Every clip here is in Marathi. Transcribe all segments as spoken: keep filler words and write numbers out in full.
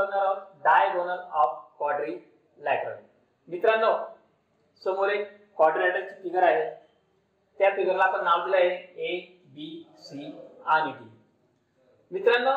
बघणार आहोत डायगोनल ऑफ क्वाड्रिलॅटरल। मित्रांनो, समोर एक क्वाड्रिलॅटरलची फिगर आहे। त्या फिगरला आपण नाव दिलं आहे ए बी सी आणि डी। मित्रांनो,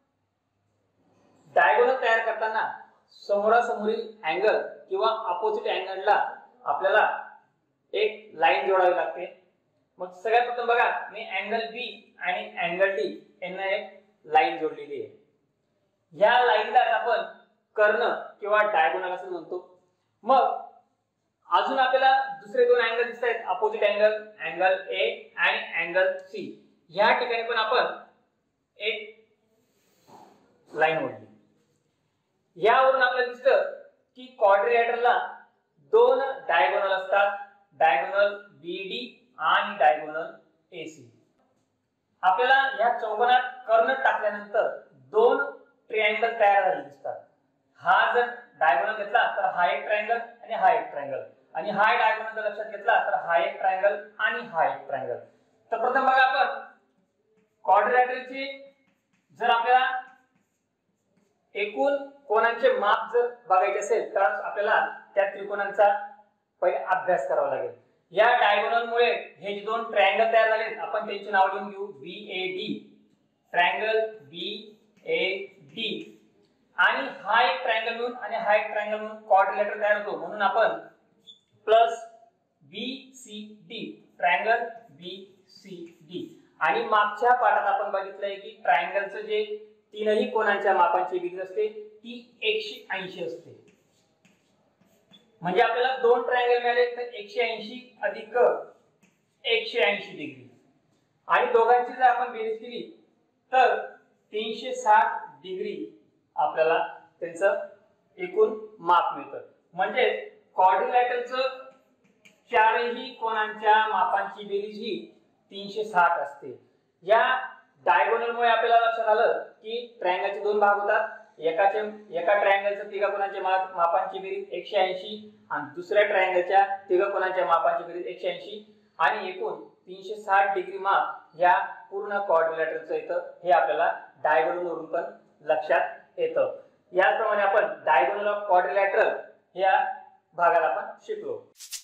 डायगोनल तयार करताना समोरासमोरील अँगल किंवा अपोजिट अँगलला आपल्याला एक लाईन जोडावी लागते। मग सगळ्यात प्रथम बघा, मी अँगल बी आणि अँगल डी यांना एक लाईन जोडलेली आहे। या लाईनला आपण कर्ण किंवा डायगोनल असं म्हणतो। मग अजून आपल्याला दुसरे दोन अँगल दिसत आहेत, अपोजिट अँगल, अँगल ए आणि अँगल सी। या ठिकाणी पण आपण एक लाईन ओढली। यावरून आपल्याला दिसतं की क्वाड्रिलॅटरलला दोन डायगोनल असतात, डायगोनल बीडी आणि डायगोनल एसी। आपल्याला या चौकोनात कर्ण टाकल्यानंतर दोन ट्रायंगल तयार झालेले दिसतात। हा जर डायगोनल घेतला तर हा एक ट्रायंगल आणि हा एक ट्रायंगल, आणि हा डायगोनल जर लक्षात घेतला तर हा एक ट्रायंगल आणि हा एक ट्रायंगल। तर प्रथम बघा, आपण क्वाड्रिलॅटरलची जर आपल्याला एकूण कोणांचे माप जर बघायचे असेल तर आपल्याला त्या त्रिकोणांचा पहिले अभ्यास करावा लागेल। या डायगोनल मुळे हे जे दोन ट्रायंगल तयार झाले आपण त्यांची नाव लिहून घेऊ, B A D, triangle B A D. आणि हा एक ट्रायंगल म्हणून आणि हा एक ट्रायंगल म्हणून क्वाड्रिलॅटरल तयार होतो, म्हणून आपण plus B C D, triangle B C D. आणि मागच्या पाठात आपण बघितलंय की ट्रायंगलचं जे तीनही कोणांच्या मापांची बेरीज असते ती एकशे ऐंशी असते। म्हणजे आपल्याला दोन ट्रायंगल मिळाले तर एकशे ऐंशी अधिक एकशे ऐंशी डिग्री, आणि दोघांची जर आपण बेरीज केली तर तीनशे साठ डिग्री आपल्याला त्यांचं एकूण माप मिळतं। म्हणजे क्वाड्रिलॅटरलचं चारही कोणांच्या मापांची बेरीज ही तीनशे साठ असते। या डायगोनलमुळे आपल्याला लक्षात आलं की ट्रायंगलचे दोन भाग होतात, एकाचे एका ट्रायंगलच्या तिघा कोणांच्या मापांची बेरीज एकशे ऐंशी आणि दुसऱ्या ट्रायंगलच्या तिघा कोणांच्या मापांची बेरीज एकशे ऐंशी, आणि एकूण तीनशे साठ डिग्री माप या पूर्ण क्वाड्रिलॅटरलचं येतं। हे आपल्याला डायगोनलवरून पण लक्षात येतं। याचप्रमाणे आपण डायगोनल ऑफ क्वाड्रिलॅटरल या भागाला आपण शिकलो।